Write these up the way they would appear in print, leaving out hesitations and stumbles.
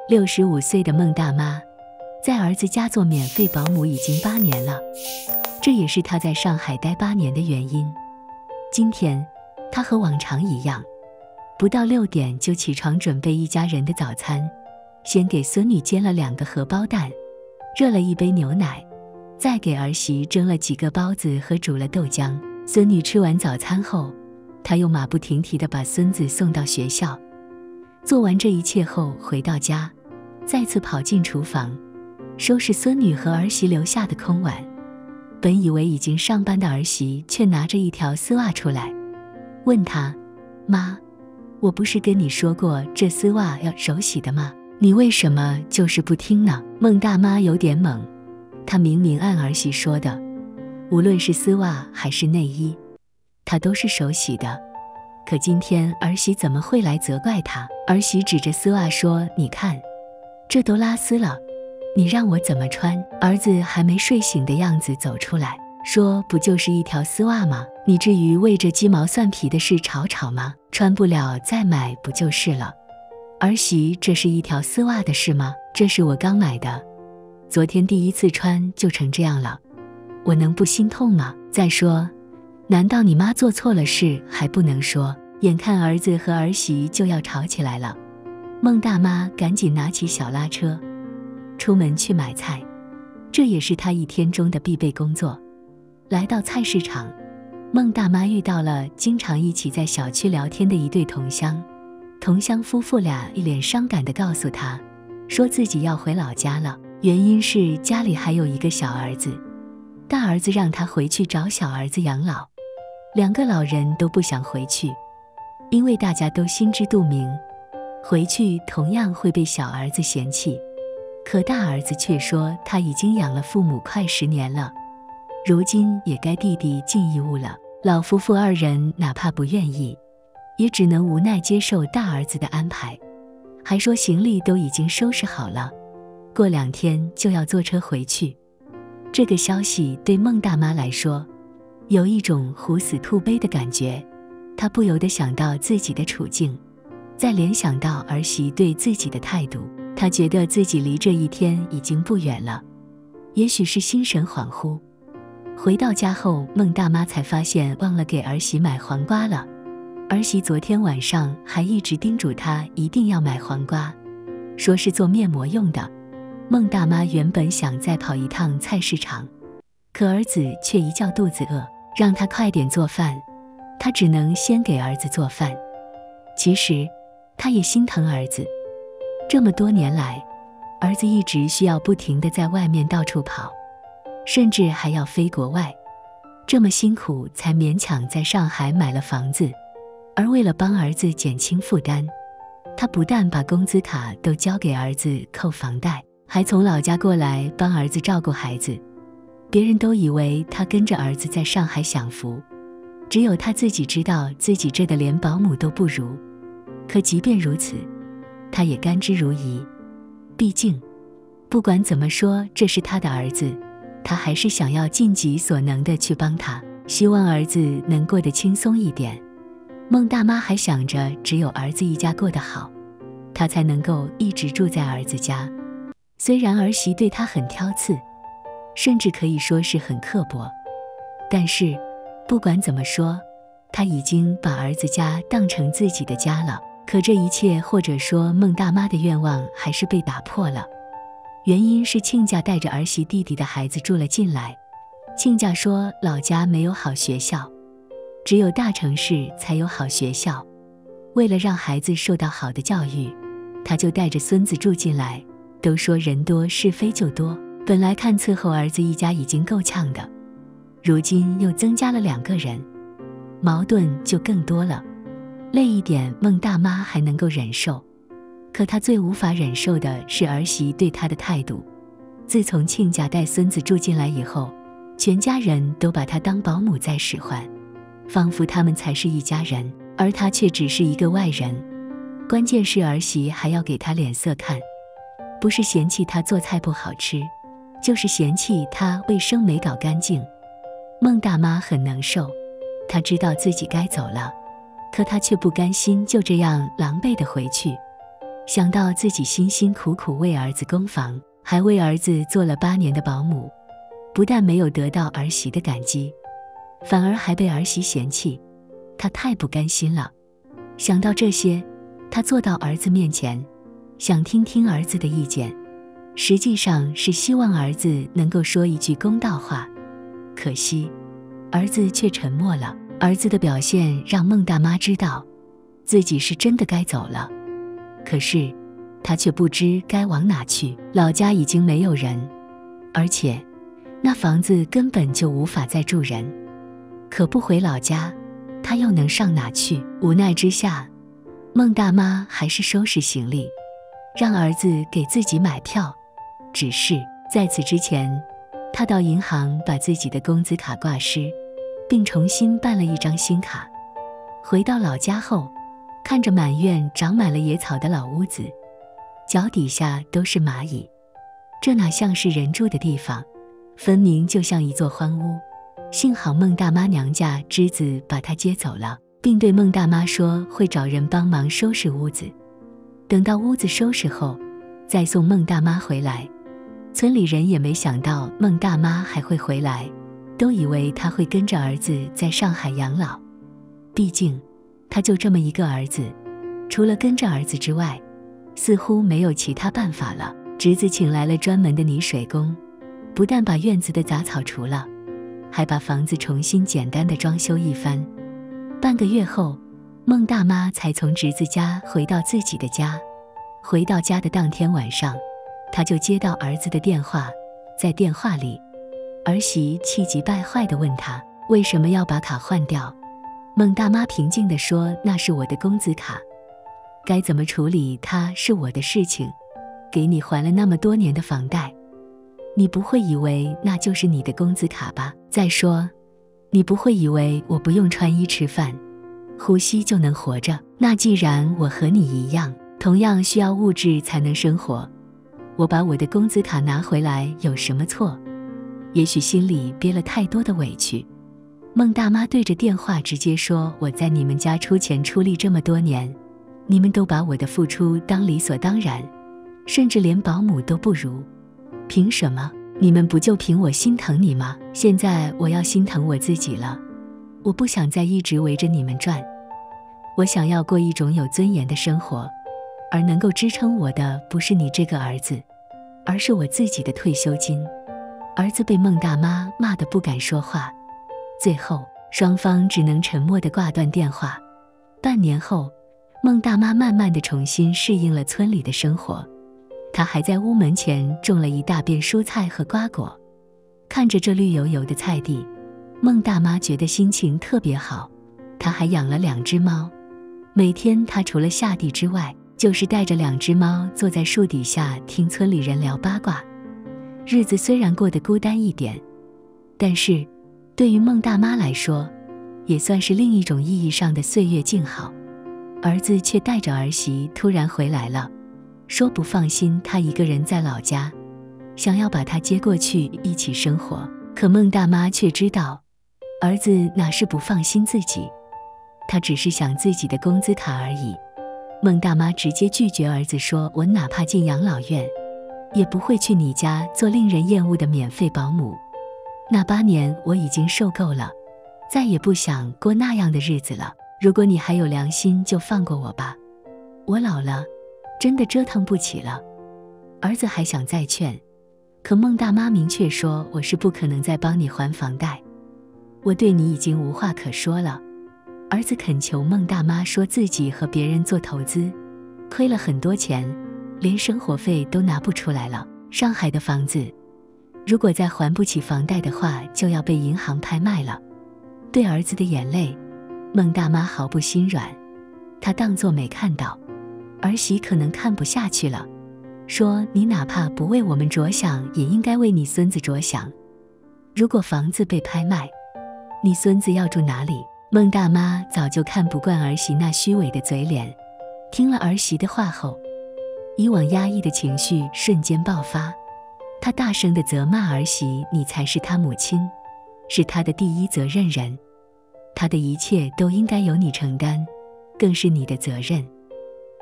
65岁的孟大妈在儿子家做免费保姆已经8年了，这也是她在上海待8年的原因。今天她和往常一样，不到6点就起床准备一家人的早餐，先给孙女煎了2个荷包蛋，热了一杯牛奶，再给儿媳蒸了几个包子和煮了豆浆。孙女吃完早餐后，她又马不停蹄地把孙子送到学校。做完这一切后回到家，再次跑进厨房收拾孙女和儿媳留下的空碗。本以为已经上班的儿媳却拿着一条丝袜出来，问她：妈，我不是跟你说过这丝袜要手洗的吗？你为什么就是不听呢？孟大妈有点懵，她明明按儿媳说的，无论是丝袜还是内衣，她都是手洗的。可今天儿媳怎么会来责怪她？儿媳指着丝袜说：你看，这都拉丝了，你让我怎么穿？儿子还没睡醒的样子走出来，说：不就是一条丝袜吗？你至于为这鸡毛蒜皮的事吵吵吗？穿不了再买不就是了？儿媳，这是一条丝袜的事吗？这是我刚买的，昨天第一次穿就成这样了，我能不心痛吗？再说，难道你妈做错了事还不能说？眼看儿子和儿媳就要吵起来了，孟大妈赶紧拿起小拉车出门去买菜，这也是她一天中的必备工作。来到菜市场，孟大妈遇到了经常一起在小区聊天的一对同乡。同乡夫妇俩一脸伤感地告诉她，说自己要回老家了，原因是家里还有一个小儿子，大儿子让他回去找小儿子养老，2个老人都不想回去，因为大家都心知肚明，回去同样会被小儿子嫌弃。可大儿子却说他已经养了父母快10年了，如今也该弟弟尽义务了。老夫妇2人哪怕不愿意，也只能无奈接受大儿子的安排，还说行李都已经收拾好了，过2天就要坐车回去。这个消息对孟大妈来说，有一种虎死兔悲的感觉。她不由得想到自己的处境，再联想到儿媳对自己的态度，她觉得自己离这一天已经不远了。也许是心神恍惚，回到家后，孟大妈才发现忘了给儿媳买黄瓜了。儿媳昨天晚上还一直叮嘱她一定要买黄瓜，说是做面膜用的。孟大妈原本想再跑一趟菜市场，可儿子却一叫肚子饿，让她快点做饭，她只能先给儿子做饭。其实她也心疼儿子，这么多年来，儿子一直需要不停地在外面到处跑，甚至还要飞国外，这么辛苦才勉强在上海买了房子。而为了帮儿子减轻负担，她不但把工资卡都交给儿子扣房贷，还从老家过来帮儿子照顾孩子。别人都以为她跟着儿子在上海享福，只有她自己知道自己这的连保姆都不如。可即便如此，她也甘之如饴。毕竟不管怎么说，这是她的儿子，她还是想要尽己所能的去帮他，希望儿子能过得轻松一点。孟大妈还想着，只有儿子一家过得好，她才能够一直住在儿子家。虽然儿媳对她很挑刺，甚至可以说是很刻薄，但是不管怎么说，她已经把儿子家当成自己的家了。可这一切，或者说孟大妈的愿望，还是被打破了。原因是亲家带着儿媳弟弟的孩子住了进来。亲家说老家没有好学校，只有大城市才有好学校。为了让孩子受到好的教育，他就带着孙子住进来。都说人多是非就多，本来看伺候儿子一家已经够呛的，如今又增加了2个人，矛盾就更多了。累一点孟大妈还能够忍受，可她最无法忍受的是儿媳对她的态度。自从亲家带孙子住进来以后，全家人都把她当保姆在使唤，仿佛他们才是一家人，而她却只是一个外人。关键是儿媳还要给她脸色看，不是嫌弃她做菜不好吃，就是嫌弃她卫生没搞干净。孟大妈很能受，她知道自己该走了，可她却不甘心就这样狼狈地回去。 想到自己辛辛苦苦为儿子供房，还为儿子做了8年的保姆，不但没有得到儿媳的感激，反而还被儿媳嫌弃，他太不甘心了。想到这些，他坐到儿子面前，想听听儿子的意见，实际上是希望儿子能够说一句公道话。可惜，儿子却沉默了。儿子的表现让孟大妈知道，自己是真的该走了。可是，她却不知该往哪去。老家已经没有人，而且，那房子根本就无法再住人。可不回老家，她又能上哪去？无奈之下，孟大妈还是收拾行李，让儿子给自己买票。只是在此之前，她到银行把自己的工资卡挂失，并重新办了一张新卡。回到老家后，看着满院长满了野草的老屋子，脚底下都是蚂蚁，这哪像是人住的地方，分明就像一座荒屋。幸好孟大妈娘家侄子把她接走了，并对孟大妈说会找人帮忙收拾屋子。等到屋子收拾后，再送孟大妈回来。村里人也没想到孟大妈还会回来，都以为她会跟着儿子在上海养老。毕竟，她就这么一个儿子，除了跟着儿子之外，似乎没有其他办法了。侄子请来了专门的泥水工，不但把院子的杂草除了，还把房子重新简单的装修一番。半个月后，孟大妈才从侄子家回到自己的家。回到家的当天晚上，她就接到儿子的电话。在电话里，儿媳气急败坏地问她为什么要把卡换掉。孟大妈平静地说，那是我的工资卡，该怎么处理它是我的事情，给你还了那么多年的房贷，你不会以为那就是你的工资卡吧？再说，你不会以为我不用穿衣吃饭呼吸就能活着？那既然我和你一样，同样需要物质才能生活，我把我的工资卡拿回来有什么错？也许心里憋了太多的委屈，孟大妈对着电话直接说，我在你们家出钱出力这么多年，你们都把我的付出当理所当然，甚至连保姆都不如，凭什么？你们不就凭我心疼你吗？现在我要心疼我自己了，我不想再一直围着你们转，我想要过一种有尊严的生活，而能够支撑我的不是你这个儿子，而是我自己的退休金。儿子被孟大妈骂得不敢说话，最后双方只能沉默地挂断电话。半年后，孟大妈慢慢地重新适应了村里的生活，她还在屋门前种了一大片蔬菜和瓜果。看着这绿油油的菜地，孟大妈觉得心情特别好。她还养了2只猫，每天她除了下地之外，就是带着2只猫坐在树底下听村里人聊八卦。日子虽然过得孤单一点，但是对于孟大妈来说，也算是另一种意义上的岁月静好。儿子却带着儿媳突然回来了，说不放心他一个人在老家，想要把他接过去一起生活。可孟大妈却知道，儿子哪是不放心自己，他只是想自己的工资卡而已。孟大妈直接拒绝儿子说，我哪怕进养老院，也不会去你家做令人厌恶的免费保姆。那8年我已经受够了，再也不想过那样的日子了。如果你还有良心，就放过我吧，我老了，真的折腾不起了。儿子还想再劝，可孟大妈明确说，我是不可能再帮你还房贷，我对你已经无话可说了。儿子恳求孟大妈说自己和别人做投资，亏了很多钱，连生活费都拿不出来了。上海的房子，如果再还不起房贷的话，就要被银行拍卖了。对儿子的眼泪，孟大妈毫不心软，她当作没看到。儿媳可能看不下去了，说，你哪怕不为我们着想，也应该为你孙子着想。如果房子被拍卖，你孙子要住哪里？孟大妈早就看不惯儿媳那虚伪的嘴脸，听了儿媳的话后，以往压抑的情绪瞬间爆发。她大声地责骂儿媳，你才是她母亲，是她的第一责任人，她的一切都应该由你承担，更是你的责任。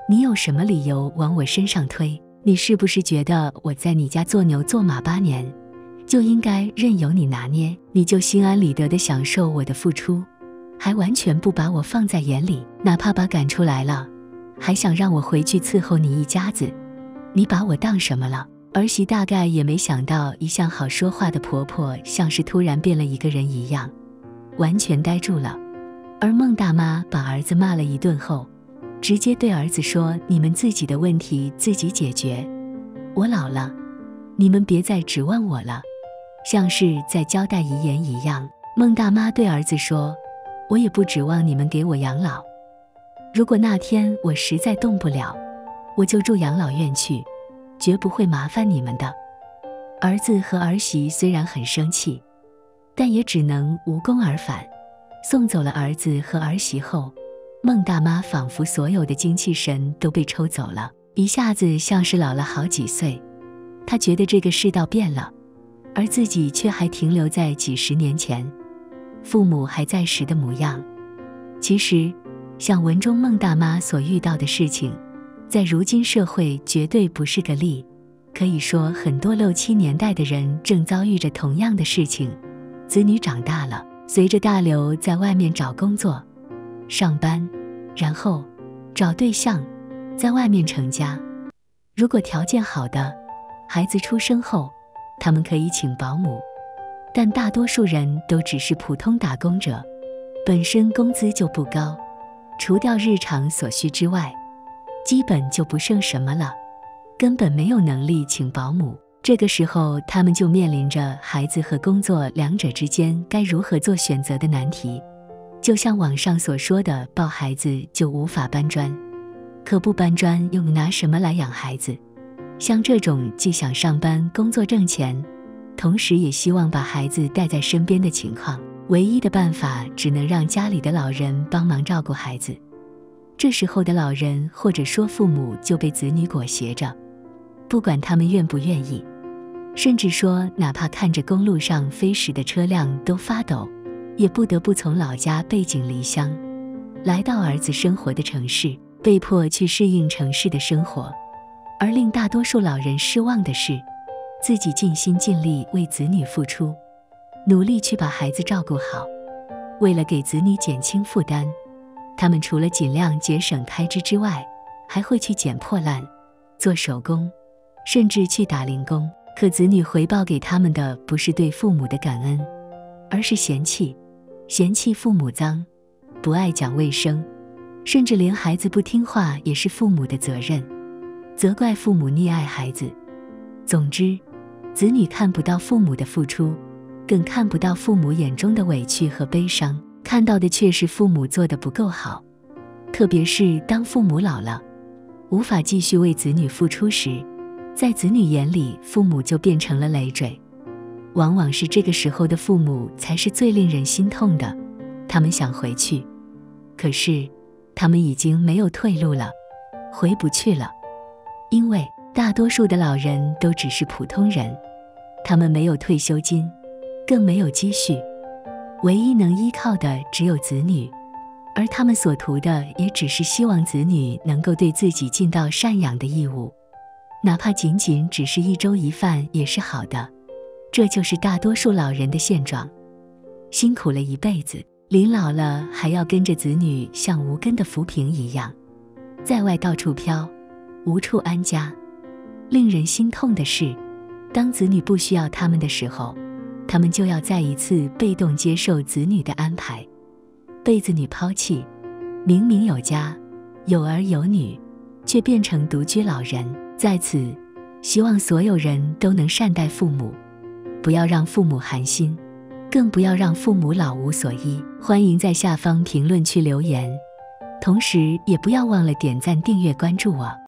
你有什么理由往我身上推？你是不是觉得我在你家做牛做马8年，就应该任由你拿捏？你就心安理得地享受我的付出，还完全不把我放在眼里？哪怕把赶出来了，还想让我回去伺候你一家子？你把我当什么了？儿媳大概也没想到，一向好说话的婆婆像是突然变了一个人一样，完全呆住了。而孟大妈把儿子骂了一顿后，直接对儿子说：“你们自己的问题自己解决，我老了，你们别再指望我了。”像是在交代遗言一样。孟大妈对儿子说：“我也不指望你们给我养老，如果那天我实在动不了，我就住养老院去，绝不会麻烦你们的。”儿子和儿媳虽然很生气，但也只能无功而返。送走了儿子和儿媳后，孟大妈仿佛所有的精气神都被抽走了，一下子像是老了好几岁。她觉得这个世道变了，而自己却还停留在几十年前父母还在时的模样。其实像文中孟大妈所遇到的事情，在如今社会绝对不是个例。可以说很多6、7年代的人正遭遇着同样的事情。子女长大了，随着大流在外面找工作、上班，然后找对象，在外面成家。如果条件好的，孩子出生后，他们可以请保姆，但大多数人都只是普通打工者，本身工资就不高，除掉日常所需之外，基本就不剩什么了，根本没有能力请保姆。这个时候，他们就面临着孩子和工作两者之间该如何做选择的难题。就像网上所说的，抱孩子就无法搬砖，可不搬砖又拿什么来养孩子？像这种既想上班工作挣钱，同时也希望把孩子带在身边的情况，唯一的办法只能让家里的老人帮忙照顾孩子。这时候的老人或者说父母就被子女裹挟着，不管他们愿不愿意，甚至说哪怕看着公路上飞驶的车辆都发抖，也不得不从老家背井离乡，来到儿子生活的城市，被迫去适应城市的生活。而令大多数老人失望的是，自己尽心尽力为子女付出，努力去把孩子照顾好，为了给子女减轻负担，他们除了尽量节省开支之外，还会去捡破烂、做手工，甚至去打零工。可子女回报给他们的不是对父母的感恩，而是嫌弃父母脏，不爱讲卫生，甚至连孩子不听话也是父母的责任，责怪父母溺爱孩子。总之，子女看不到父母的付出，更看不到父母眼中的委屈和悲伤，看到的却是父母做得不够好。特别是当父母老了，无法继续为子女付出时，在子女眼里，父母就变成了累赘。往往是这个时候的父母才是最令人心痛的。他们想回去，可是他们已经没有退路了，回不去了。因为大多数的老人都只是普通人，他们没有退休金，更没有积蓄，唯一能依靠的只有子女，而他们所图的也只是希望子女能够对自己尽到赡养的义务，哪怕仅仅只是1周1饭也是好的。这就是大多数老人的现状，辛苦了一辈子，临老了还要跟着子女像无根的浮萍一样，在外到处飘，无处安家。令人心痛的是，当子女不需要他们的时候，他们就要再一次被动接受子女的安排，被子女抛弃。明明有家，有儿有女，却变成独居老人。在此，希望所有人都能善待父母，不要让父母寒心，更不要让父母老无所依。欢迎在下方评论区留言，同时也不要忘了点赞、订阅、关注我。